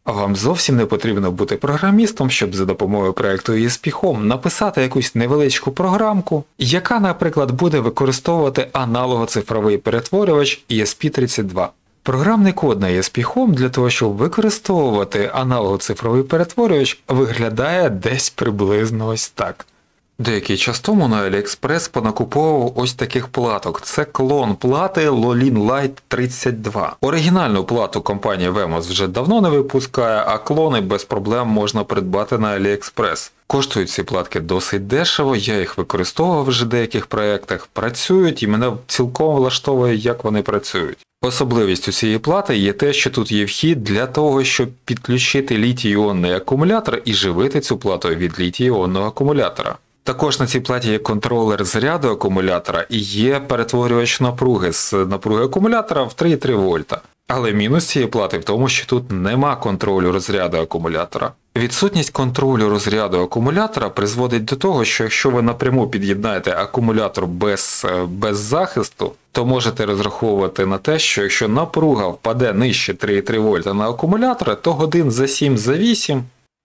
Вам зовсім не потрібно бути програмістом, щоб за допомогою проєкту ESP Home написати якусь невеличку програмку, яка, наприклад, буде використовувати аналогоцифровий перетворювач ESP32. Програмний код на ESP Home для того, щоб використовувати аналогоцифровий перетворювач, виглядає десь приблизно ось так. Деякий час тому на AliExpress понакуповував ось таких платок. Це клон плати Lolin Lite 32. Оригінальну плату компанія Vemos вже давно не випускає, а клони без проблем можна придбати на AliExpress. Коштують ці платки досить дешево, я їх використовував вже в деяких проєктах, працюють і мене цілком влаштовує, як вони працюють. Особливістю цієї плати є те, що тут є вхід для того, щоб підключити літій-іонний акумулятор і живити цю плату від літій-іонного акумулятора. Також на цій платі є контролер заряду акумулятора і є перетворювач напруги з напруги акумулятора в 3,3 вольта. Але мінус цієї плати в тому, що тут нема контролю розряду акумулятора. Відсутність контролю розряду акумулятора призводить до того, що якщо ви напряму під'єднаєте акумулятор без захисту, то можете розраховувати на те, що якщо напруга впаде нижче 3,3 вольта на акумулятор, то годин за 7-8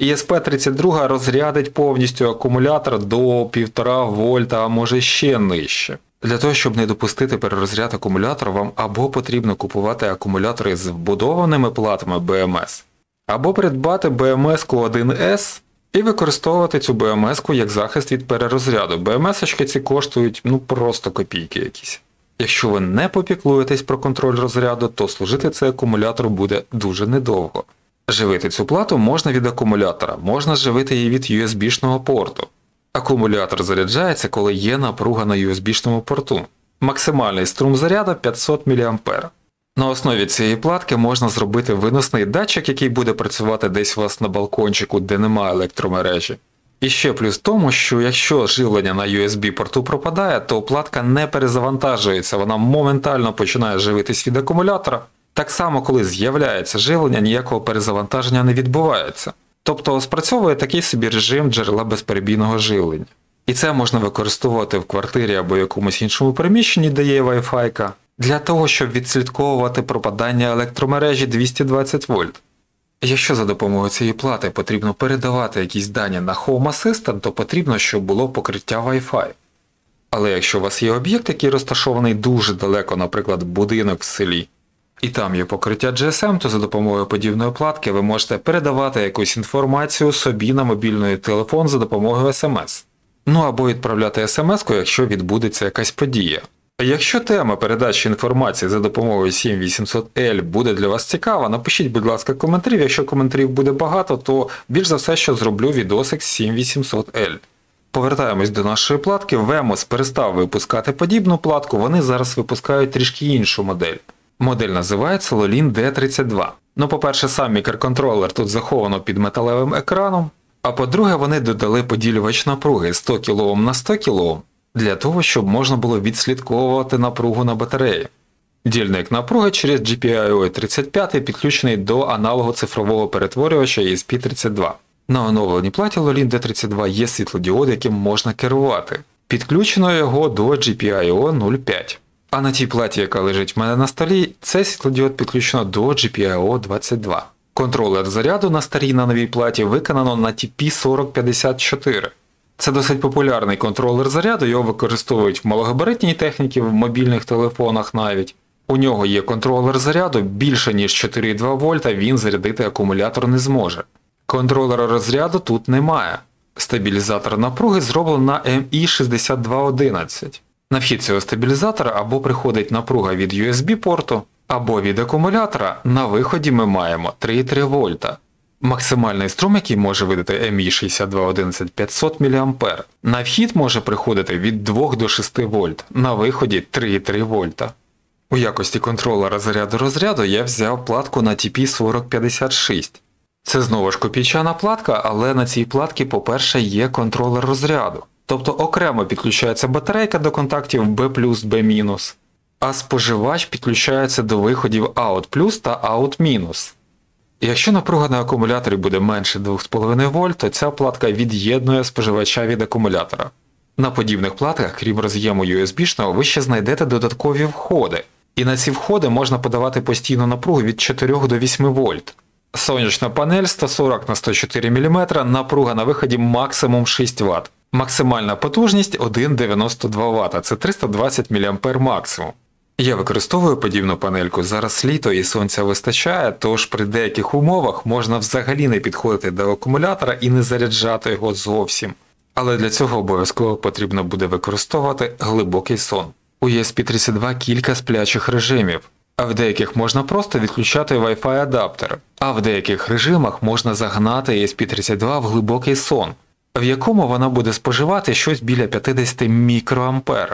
ESP32 розрядить повністю акумулятор до 1,5 вольта, а може ще нижче. Для того, щоб не допустити перерозряд акумулятора, вам або потрібно купувати акумулятори з вбудованими платами BMS, або придбати BMS-ку 1S і використовувати цю BMS-ку як захист від перерозряду. BMS-очки ці коштують просто копійки якісь. Якщо ви не попіклуєтесь про контроль розряду, то служити цей акумулятор буде дуже недовго. Живити цю плату можна від акумулятора, можна живити її від USB-шного порту. Акумулятор заряджається, коли є напруга на USB-шному порту. Максимальний струм заряду 500 мА. На основі цієї платки можна зробити виносний датчик, який буде працювати десь у вас на балкончику, де немає електромережі. І ще плюс в тому, що якщо живлення на USB-порту пропадає, то платка не перезавантажується, вона моментально починає живитись від акумулятора. Так само, коли з'являється живлення, ніякого перезавантаження не відбувається. Тобто спрацьовує такий собі режим джерела безперебійного живлення. І це можна використовувати в квартирі або якомусь іншому приміщенні, де є Wi-Fi, для того, щоб відслідковувати пропадання електромережі 220 вольт. Якщо за допомогою цієї плати потрібно передавати якісь дані на Home Assistant, то потрібно, щоб було покриття Wi-Fi. Але якщо у вас є об'єкт, який розташований дуже далеко, наприклад, будинок в селі, і там є покриття GSM, то за допомогою подібної платки ви можете передавати якусь інформацію собі на мобільний телефон за допомогою SMS. Ну або відправляти SMS-ку, якщо відбудеться якась подія. Якщо тема передачі інформації за допомогою 7800L буде для вас цікава, напишіть, будь ласка, коментарів. Якщо коментарів буде багато, то більш за все, що зроблю відосик з 7800L. Повертаємось до нашої платки. Vemos перестав випускати подібну платку, вони зараз випускають трішки іншу модель. Модель називається Lolin D32. Ну, по-перше, сам мікроконтролер тут заховано під металевим екраном, а по-друге, вони додали поділювач напруги 100 кОм на 100 кОм, для того, щоб можна було відслідковувати напругу на батареї. Дільник напруги через GPIO 35 підключений до аналогу цифрового перетворювача ESP32. На оновленій платі Lolin D32 є світлодіод, яким можна керувати. Підключено його до GPIO 05. А на тій платі, яка лежить в мене на столі, цей світлодіод підключено до GPIO 22. Контролер заряду на старій на новій платі виконано на TP4054. Це досить популярний контролер заряду, його використовують в малогабаритній техніці, в мобільних телефонах навіть. У нього є контролер заряду, більше ніж 4,2 вольта, він зарядити акумулятор не зможе. Контролера розряду тут немає. Стабілізатор напруги зроблено на MI6211. На вхід цього стабілізатора або приходить напруга від USB-порту, або від акумулятора. На виході ми маємо 3,3 вольта. Максимальний струм, який може видати MI6211 500 мА. На вхід може приходити від 2 до 6 вольт, на виході 3,3 вольта. У якості контролера заряду розряду я взяв платку на TP4056. Це знову ж копійчана платка, але на цій платці, по-перше, є контролер розряду. Тобто окремо підключається батарейка до контактів B+, B-, а споживач підключається до виходів OUT+ та OUT-. Якщо напруга на акумуляторі буде менше 2,5 вольт, то ця платка від'єднує споживача від акумулятора. На подібних платках, крім роз'єму USB-шного, ви ще знайдете додаткові входи. І на ці входи можна подавати постійну напругу від 4 до 8 вольт. Сонячна панель 140 на 104 мм, напруга на виході максимум 6 Вт. Максимальна потужність 1,92 Вт, це 320 мА максимум. Я використовую подібну панельку, зараз літо і сонця вистачає, тож при деяких умовах можна взагалі не підходити до акумулятора і не заряджати його зовсім. Але для цього обов'язково потрібно буде використовувати глибокий сон. У ESP32 кілька сплячих режимів, а в деяких можна просто відключати Wi-Fi адаптер, а в деяких режимах можна загнати ESP32 в глибокий сон, в якому вона буде споживати щось біля 50 мікроампер.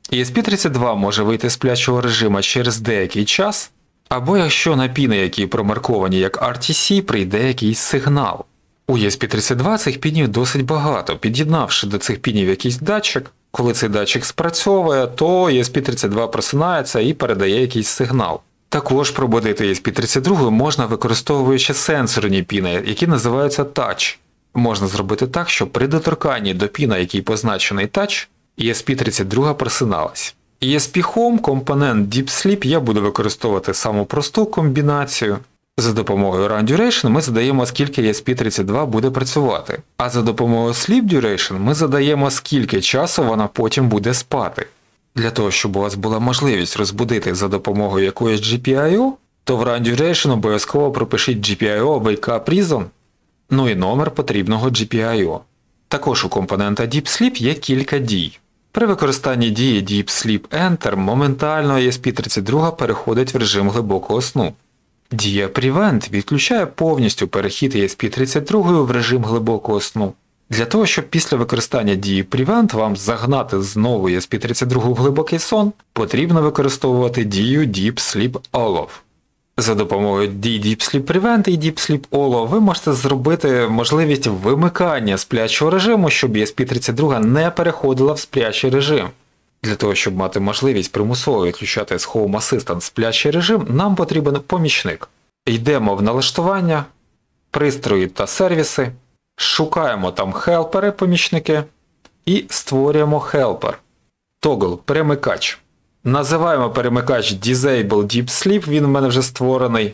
ESP32 може вийти з сплячого режиму через деякий час, або якщо на піни, які промарковані як RTC, прийде якийсь сигнал. У ESP32 цих пінів досить багато, під'єднавши до цих пінів якийсь датчик, коли цей датчик спрацьовує, то ESP32 просинається і передає якийсь сигнал. Також пробудити ESP32 можна використовуючи сенсорні піни, які називаються Touch. Можна зробити так, щоб при доторканні до піна, який позначений Touch, ESP32 просиналась. ESP Home компонент Deep Sleep я буду використовувати саму просту комбінацію. За допомогою Run Duration ми задаємо, скільки ESP32 буде працювати, а за допомогою Sleep Duration ми задаємо, скільки часу вона потім буде спати. Для того, щоб у вас була можливість розбудити за допомогою якоїсь GPIO, то в Run Duration обов'язково пропишіть GPIO Wake Up Reason, ну і номер потрібного GPIO. Також у компонента Deep Sleep є кілька дій. При використанні дії Deep Sleep Enter моментально ESP32 переходить в режим глибокого сну. Дія Prevent відключає повністю перехід ESP32 в режим глибокого сну. Для того, щоб після використання дії Prevent вам загнати знову ESP32 в глибокий сон, потрібно використовувати дію Deep Sleep All-Off. За допомогою дій Deep Sleep Prevent і Deep Sleep All-Off ви можете зробити можливість вимикання сплячого режиму, щоб ESP32 не переходила в сплячий режим. Для того, щоб мати можливість примусово відключати з Home Assistant сплячий режим, нам потрібен помічник. Йдемо в налаштування, пристрої та сервіси, шукаємо там хелпери помічники і створюємо хелпер. Toggle перемикач. Називаємо перемикач Disable Deep Sleep, він в мене вже створений.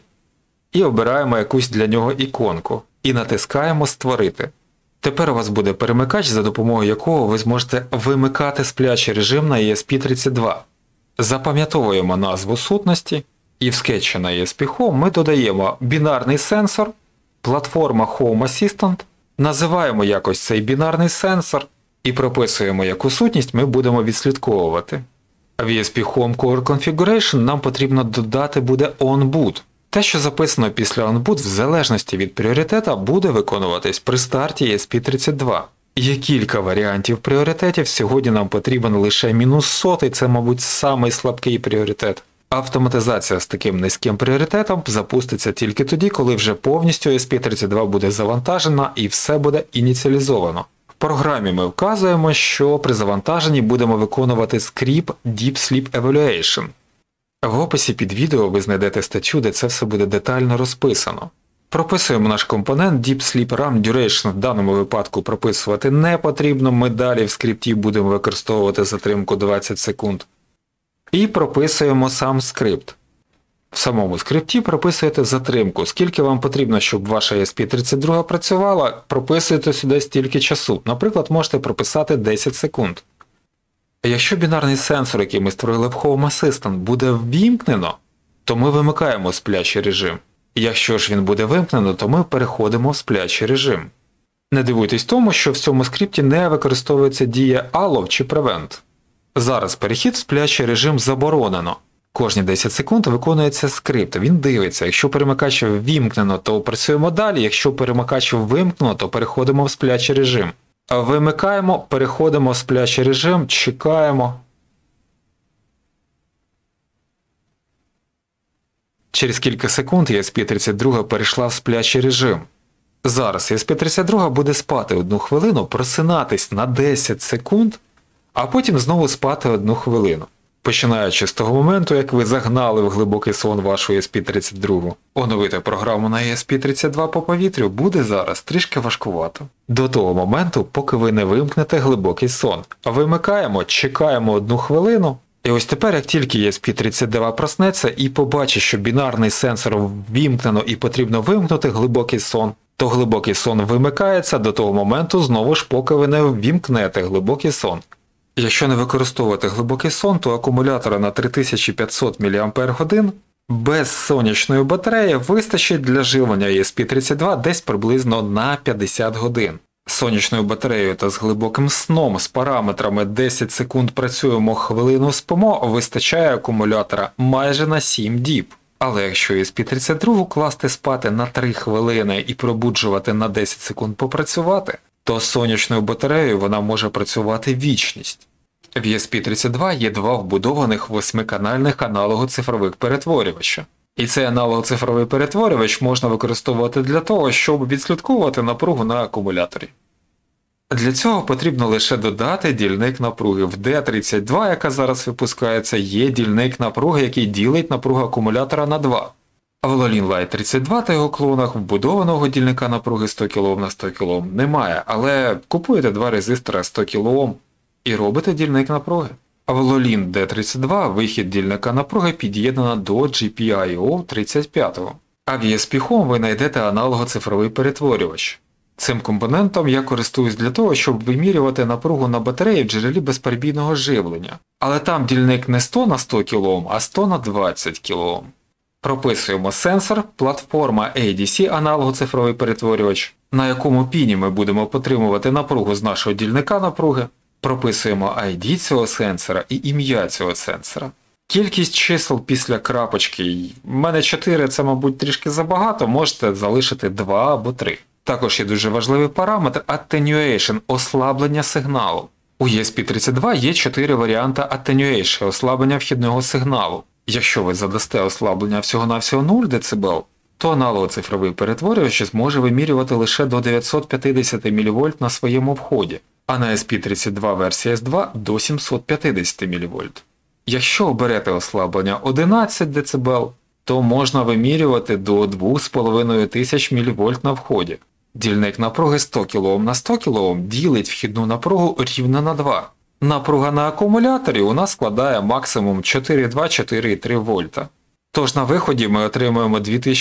І обираємо якусь для нього іконку. І натискаємо Створити. Тепер у вас буде перемикач, за допомогою якого ви зможете вимикати сплячий режим на ESP32. Запам'ятовуємо назву сутності, і в скетчі на ESP Home ми додаємо бінарний сенсор, платформа Home Assistant, називаємо якось цей бінарний сенсор і прописуємо, яку сутність ми будемо відслідковувати. В ESP Home Core Configuration нам потрібно додати буде OnBoot. Те, що записано після OnBoot, в залежності від пріоритета, буде виконуватись при старті ESP32. Є кілька варіантів пріоритетів, сьогодні нам потрібен лише -100, це, мабуть, самий слабкий пріоритет. Автоматизація з таким низьким пріоритетом запуститься тільки тоді, коли вже повністю ESP32 буде завантажена і все буде ініціалізовано. В програмі ми вказуємо, що при завантаженні будемо виконувати скрипт Deep Sleep Evaluation. В описі під відео ви знайдете статтю, де це все буде детально розписано. Прописуємо наш компонент Deep Sleep Run Duration, в даному випадку прописувати не потрібно, ми далі в скрипті будемо використовувати затримку 20 секунд. І прописуємо сам скрипт. В самому скрипті прописуєте затримку, скільки вам потрібно, щоб ваша ESP32 працювала, прописуєте сюди стільки часу. Наприклад, можете прописати 10 секунд. Якщо бінарний сенсор, який ми створили в Home Assistant, буде ввімкнено, то ми вимикаємо сплячий режим. Якщо ж він буде вимкнено, то ми переходимо в сплячий режим. Не дивуйтесь тому, що в цьому скрипті не використовується дія Allow чи Prevent. Зараз перехід в сплячий режим заборонено. Кожні 10 секунд виконується скрипт, він дивиться, якщо перемикач ввімкнено, то працюємо далі, якщо перемикач вимкнено, то переходимо в сплячий режим. Вимикаємо, переходимо в сплячий режим, чекаємо. Через кілька секунд ESP32 перейшла в сплячий режим. Зараз ESP32 буде спати 1 хвилину, просинатись на 10 секунд, а потім знову спати 1 хвилину. Починаючи з того моменту, як ви загнали в глибокий сон вашу ESP32. Оновити програму на ESP32 по повітрю буде зараз трішки важкувато. До того моменту, поки ви не вимкнете глибокий сон. Вимикаємо, чекаємо 1 хвилину, І ось тепер, як тільки ESP32 проснеться і побачить, що бінарний сенсор ввімкнено і потрібно вимкнути глибокий сон, то глибокий сон вимикається до того моменту знову ж, поки ви не ввімкнете глибокий сон. Якщо не використовувати глибокий сон, то акумулятора на 3500 мАч без сонячної батареї вистачить для живлення ESP32 десь приблизно на 50 годин. З сонячною батареєю та з глибоким сном з параметрами 10 секунд працюємо, хвилину спимо, вистачає акумулятора майже на 7 діб. Але якщо ESP32 класти спати на 3 хвилини і пробуджувати на 10 секунд попрацювати, то з сонячною батареєю вона може працювати вічність. В ESP32 є два вбудованих 8-канальних аналогоцифрових перетворювача. І цей аналогоцифровий перетворювач можна використовувати для того, щоб відслідковувати напругу на акумуляторі. Для цього потрібно лише додати дільник напруги. В D32, яка зараз випускається, є дільник напруги, який ділить напругу акумулятора на 2. А в Lolin Light 32 та його клонах вбудованого дільника напруги 100 кОм на 100 кОм немає, але купуєте два резистора 100 кОм і робите дільник напруги. А в Lolin D32 вихід дільника напруги під'єднано до GPIO 35. А в ESP Home ви знайдете аналогоцифровий перетворювач. Цим компонентом я користуюсь для того, щоб вимірювати напругу на батареї в джерелі безперебійного живлення. Але там дільник не 100 на 100 кОм, а 100 на 20 кОм. Прописуємо сенсор, платформа ADC аналогоцифровий перетворювач, на якому піні ми будемо потримувати напругу з нашого дільника напруги. Прописуємо ID цього сенсора і ім'я цього сенсора. Кількість чисел після крапочки. В мене 4, це, мабуть, трішки забагато, можете залишити 2 або 3. Також є дуже важливий параметр Attenuation – ослаблення сигналу. У ESP32 є 4 варіанти Attenuation – ослаблення вхідного сигналу. Якщо ви задасте ослаблення всього-навсього 0 дБ, то аналогоцифровий перетворювач зможе вимірювати лише до 950 мВ на своєму вході, а на ESP32 версія S2 до 750 мВ. Якщо оберете ослаблення 11 дБ, то можна вимірювати до 2500 мВ на вході. Дільник напруги 100 кОм на 100 кОм ділить вхідну напругу рівно на 2. Напруга на акумуляторі у нас складає максимум 4,2-4,3 вольта. Тож на виході ми отримуємо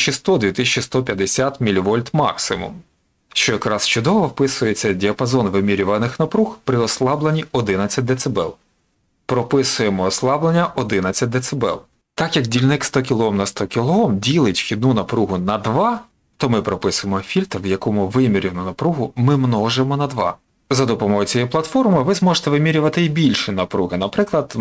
2100-2150 мВ максимум, що якраз чудово вписується діапазон вимірюваних напруг при ослабленні 11 дБ. Прописуємо ослаблення 11 дБ. Так як дільник 100 кОм на 100 кОм ділить вхідну напругу на 2, то ми прописуємо фільтр, в якому вимірювану напругу ми множимо на 2. За допомогою цієї платформи ви зможете вимірювати і більші напруги, наприклад,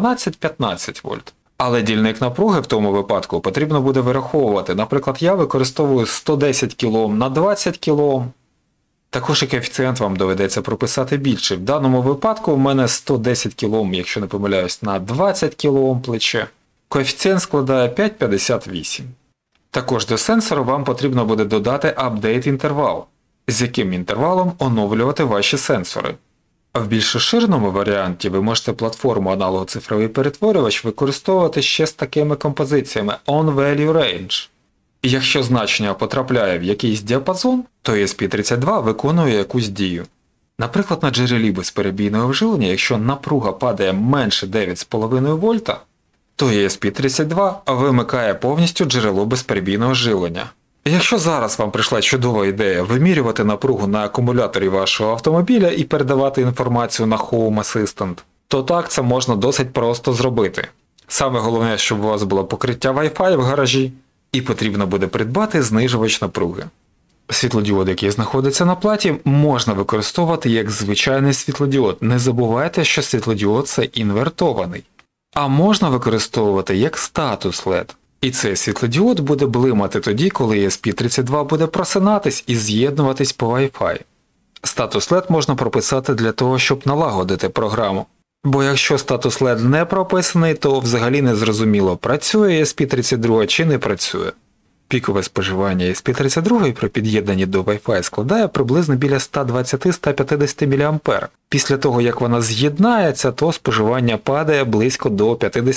12-15 вольт. Але дільник напруги в тому випадку потрібно буде вираховувати. Наприклад, я використовую 110 кОм на 20 кОм. Також і коефіцієнт вам доведеться прописати більше. В даному випадку у мене 110 кОм, якщо не помиляюсь, на 20 кОм плече. Коефіцієнт складає 5,58. Також до сенсора вам потрібно буде додати апдейт інтервал, з яким інтервалом оновлювати ваші сенсори. А в більш розширеному варіанті ви можете платформу аналогоцифровий перетворювач використовувати ще з такими композиціями On-Value Range. І якщо значення потрапляє в якийсь діапазон, то ESP32 виконує якусь дію. Наприклад, на джерелі безперебійного живлення, якщо напруга падає менше 9,5 вольта, то ESP32 вимикає повністю джерело безперебійного живлення. Якщо зараз вам прийшла чудова ідея вимірювати напругу на акумуляторі вашого автомобіля і передавати інформацію на Home Assistant, то так це можна досить просто зробити. Саме головне, щоб у вас було покриття Wi-Fi в гаражі, і потрібно буде придбати знижувач напруги. Світлодіод, який знаходиться на платі, можна використовувати як звичайний світлодіод. Не забувайте, що світлодіод – це інвертований. А можна використовувати як статус LED. І цей світлодіод буде блимати тоді, коли ESP32 буде просинатись і з'єднуватись по Wi-Fi. Статус LED можна прописати для того, щоб налагодити програму. Бо якщо статус LED не прописаний, то взагалі не зрозуміло, працює ESP32 чи не працює. Пікове споживання ESP32 при під'єднанні до Wi-Fi складає приблизно біля 120-150 мА. Після того, як вона з'єднається, то споживання падає близько до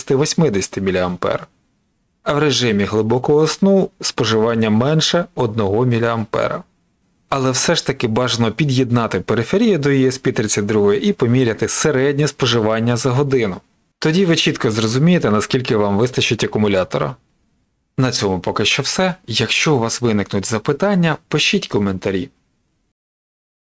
50-80 мА. А в режимі глибокого сну споживання менше 1 мА. Але все ж таки бажано під'єднати периферію до ESP32 і поміряти середнє споживання за годину. Тоді ви чітко зрозумієте, наскільки вам вистачить акумулятора. На цьому поки що все. Якщо у вас виникнуть запитання, пишіть коментарі.